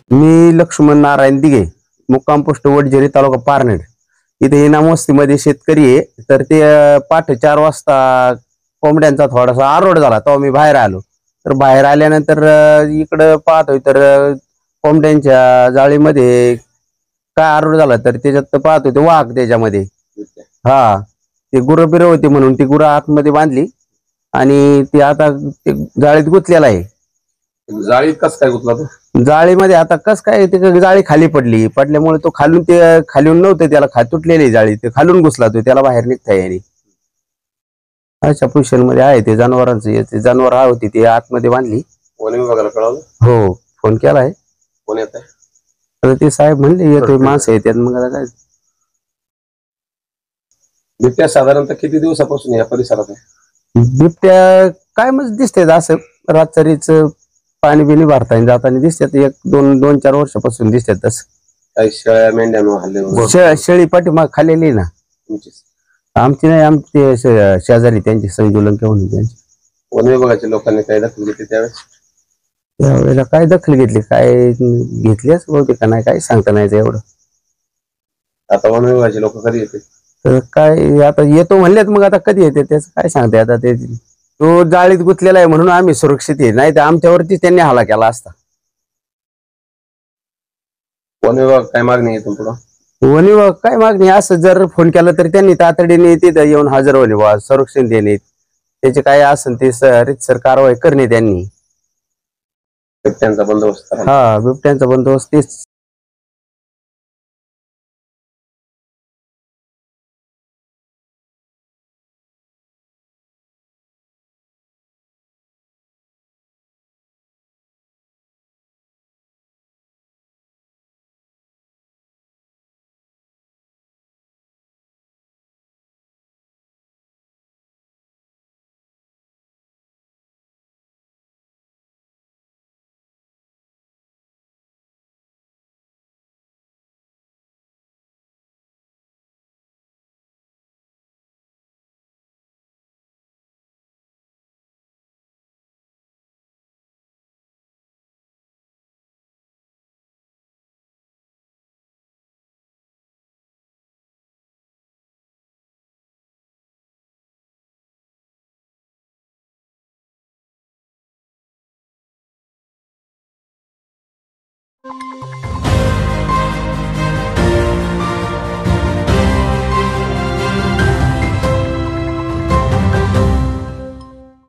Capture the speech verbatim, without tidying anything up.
मी लक्ष्मण नारायण दिघे, मुक्काम पोस्ट वडजेरी, तालुका पारनेर. इथे इनाम वस्तीमध्ये शेतकरी आहे. तर ते पाठ चार वाजता कोंबड्यांचा थोडासा आरोड झाला, तेव्हा मी बाहेर आलो. तर बाहेर आल्यानंतर इकडं पाहतोय तर कोंबड्यांच्या जाळीमध्ये काय आरोड झाला, तर त्याच्यात पाहतोय ते वाघ त्याच्यामध्ये. हा, ते गुरं बिरं होती म्हणून ती गुरं आतमध्ये बांधली आणि ते आता ते जाळीत गुंतलेला आहे. जाळीत कस काय गुंतला तो? जाळीमध्ये आता कस काय ते जाळी खाली पडली, पडल्यामुळे तो खालून ते खालून नव्हतं, त्याला खा तुटलेली जाळी, ते खालून घुसला तो, त्याला बाहेर निघता येईल अशा पोझिशन मध्ये आहे ते. जनावरांचं जनावर हा होती ती आतमध्ये बांधली. वन विभागाला कळवलं? हो, फोन केलाय. कोण येत आहे? आता ते साहेब म्हणले येतोय, माणसं येतात. मग आता काय बिबट्या साधारणतः किती दिवसापासून या परिसरात आहे? बिबट्या काय मग दिसते असं रात्रीच पाणी बिणी भरताना जाताना दिसतात. एक दोन दोन चार वर्षापासून दिसतात. तसं काही शेळ्या मेंढ्या हल्ले? शेळी पाठीमाग खाल्लेली ना आमची, नाही आमची शेजारी त्यांची संजू लंके म्हणून त्यांची. वन विभागाच्या लोकांनी काही दखल घेतली त्यावेळेस? त्यावेळेला काय दखल घेतली, काय घेतलीच बहुतेक का नाही, काही सांगता नाही एवढं. आता वन विभागाचे लोक कधी येते? तर काय आता येतो म्हणलेत, मग आता कधी येते त्याच काय सांगते. आता ते तो जाळीत गुंतलेला आहे म्हणून आम्ही सुरक्षित आहे, नाही तर आमच्यावरतीच त्यांनी हल्ला केला असता. वन विभाग काय मागणी आहे पुढं? वन विभाग काय मागणी, असं जर फोन केला तर त्यांनी तातडीने तिथं येऊन हजर होणे, बा संरक्षण देणे, त्याचे काय असेल ते रीतसर कारवाई करणे त्यांनी. बिबट्यांचा बंदोबस्त? हा, बिबट्यांचा बंदोबस्त तेच. you